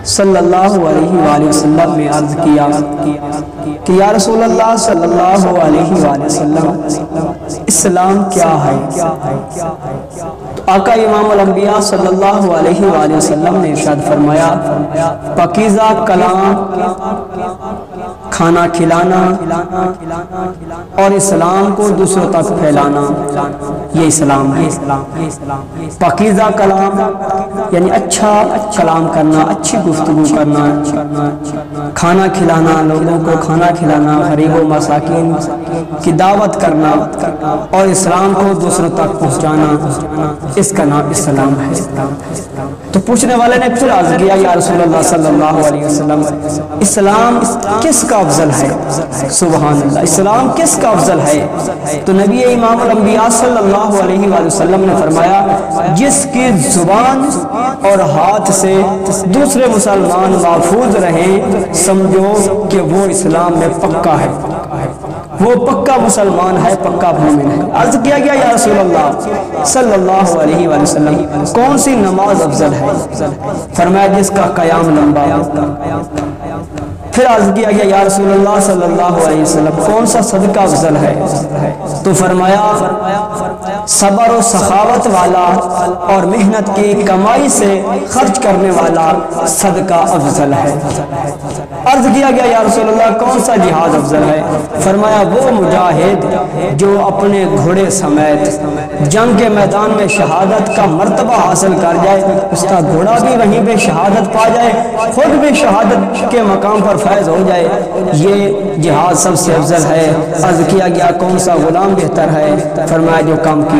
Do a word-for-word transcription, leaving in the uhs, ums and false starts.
صلی اللہ علیہ وآلہ وسلم نے عرض کیا کہ یا رسول اللہ صلی اللہ علیہ وآلہ وسلم اسلام کیا ہے؟ تو آقا امام الانبیاء صلی اللہ علیہ وآلہ وسلم نے ارشاد فرمایا پاکیزہ کلام، کھانا کھلانا اور اسلام کو دوسروں تک پھیلانا، یہ اسلام ہے۔ پاکیزہ کلام یعنی اچھا کلام کرنا، اچھی گفتگو کرنا، کھانا کھلانا، لوگوں کو کھانا کھلانا، غریب و مساکین کی دعوت کرنا اور اسلام کو دوسروں تک پہنچانا، اس کا نام اسلام ہے۔ تو پوچھنے والے نے پھر عرض کیا یا رسول اللہ صلی اللہ علیہ وسلم اسلام کس کا افضل ہے؟ سبحان اللہ، اسلام کس کا افضل ہے؟ تو نبی امام الانبیاء صلی اللہ علیہ وآلہ وسلم نے فرمایا جس کی زبان اور ہاتھ سے دوسرے مسلمان محفوظ رہیں سمجھو کہ وہ اسلام میں پکا ہے، وہ پکا مسلمان ہے، پکا مومن ہے۔ عرض کیا گیا یا رسول اللہ صلی اللہ علیہ وآلہ وسلم کون سی نماز افضل ہے؟ فرمایا جس کا قیام لمبا ہو۔ پھر عرض کیا گیا یا رسول اللہ صلی اللہ علیہ وسلم کون سا صدقہ افضل ہے؟ تو فرمایا صبر و سخاوت والا اور محنت کی کمائی سے خرچ کرنے والا صدقہ افضل ہے۔ عرض کیا گیا یا رسول اللہ کون سا جہاد افضل ہے؟ فرمایا وہ مجاہد جو اپنے گھوڑے سمیت جنگ کے میدان میں شہادت کا مرتبہ حاصل کر جائے، اس کا گھوڑا بھی وہیں پہ شہادت پا جائے، خود بھی شہادت کے مقام پر فائز ہو جائے، یہ جہاد سب سے افضل ہے۔ عرض کیا گیا کون سا غلام بہتر ہے؟ فرمایا جو کام